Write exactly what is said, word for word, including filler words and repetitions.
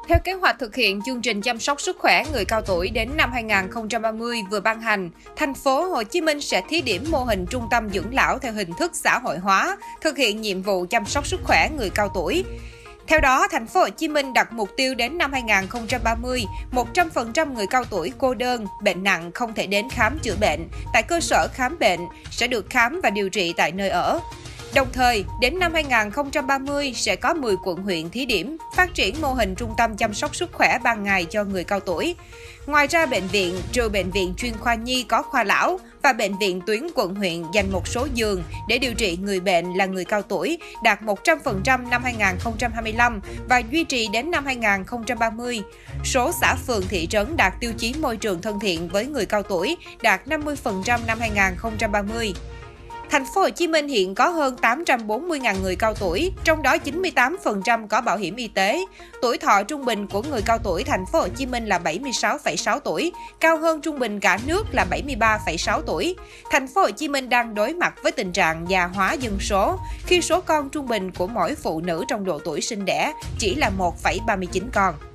Theo kế hoạch thực hiện chương trình chăm sóc sức khỏe người cao tuổi đến năm hai nghìn không trăm ba mươi vừa ban hành, thành phố Hồ Chí Minh sẽ thí điểm mô hình trung tâm dưỡng lão theo hình thức xã hội hóa, thực hiện nhiệm vụ chăm sóc sức khỏe người cao tuổi. Theo đó, thành phố Hồ Chí Minh đặt mục tiêu đến năm hai nghìn không trăm ba mươi, một trăm phần trăm người cao tuổi cô đơn, bệnh nặng không thể đến khám chữa bệnh tại cơ sở khám bệnh sẽ được khám và điều trị tại nơi ở. Đồng thời, đến năm hai nghìn không trăm ba mươi sẽ có mười quận huyện thí điểm phát triển mô hình trung tâm chăm sóc sức khỏe ban ngày cho người cao tuổi. Ngoài ra, bệnh viện, trừ bệnh viện chuyên khoa nhi có khoa lão và bệnh viện tuyến quận huyện dành một số giường để điều trị người bệnh là người cao tuổi đạt một trăm phần trăm năm hai nghìn không trăm hai mươi lăm và duy trì đến năm hai nghìn không trăm ba mươi. Số xã phường thị trấn đạt tiêu chí môi trường thân thiện với người cao tuổi đạt năm mươi phần trăm năm hai nghìn không trăm ba mươi. Thành phố Hồ Chí Minh hiện có hơn tám trăm bốn mươi nghìn người cao tuổi, trong đó chín mươi tám phần trăm có bảo hiểm y tế. Tuổi thọ trung bình của người cao tuổi thành phố Hồ Chí Minh là bảy mươi sáu phẩy sáu tuổi, cao hơn trung bình cả nước là bảy mươi ba phẩy sáu tuổi. Thành phố Hồ Chí Minh đang đối mặt với tình trạng già hóa dân số, khi số con trung bình của mỗi phụ nữ trong độ tuổi sinh đẻ chỉ là một phẩy ba mươi chín con.